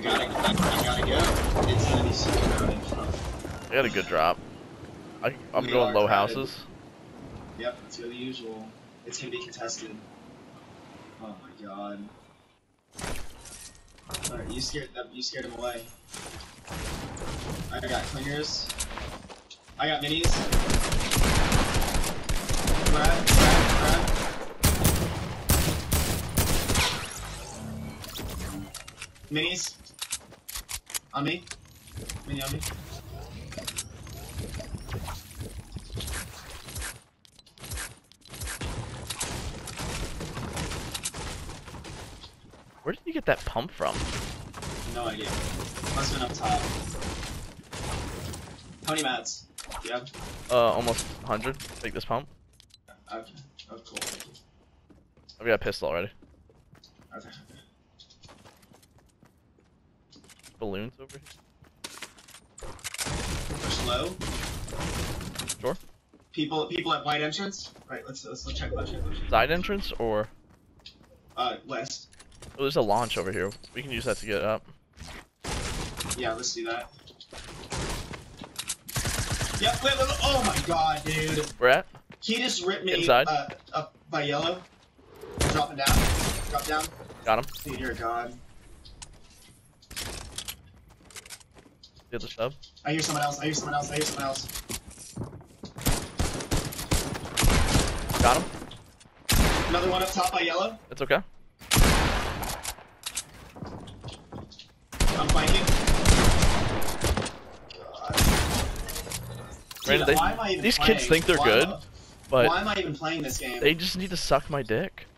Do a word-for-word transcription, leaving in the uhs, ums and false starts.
gotta, you gotta go. It's gonna be super crowded. I got a good drop. I, I'm We going are low crowded. houses. Yep, it's gonna be usual. It's gonna be contested. Oh my god. Alright, you scared them. You scared him away. I got clingers. I got minis. Grab, grab, grab. Minis. On me. Mini on me. Where did you get that pump from? No idea. Must have been up top. How many mats? Yeah. Uh, almost one hundred. Take this pump. Okay. Oh, cool. I've got a pistol already. Okay. Balloons over here. Push low. Sure. People, people at white entrance. Right. Let's let's, let's check left. Check left. Side entrance or? Uh, west. Oh, there's a launch over here. We can use that to get up. Yeah, let's do that. Yep. Wait, wait, wait. Oh my god, dude. Where at? He just ripped me Inside. Uh, up by yellow. Dropping down. Drop down. Got him. Dude, you're a god. The other sub. I hear someone else. I hear someone else. I hear someone else. Got him. Another one up top by yellow. It's okay. I'm flanking. Brandon, Dude, they, why am I even these playing? kids think they're Why good, am I- but why am I even playing this game? they just need to suck my dick.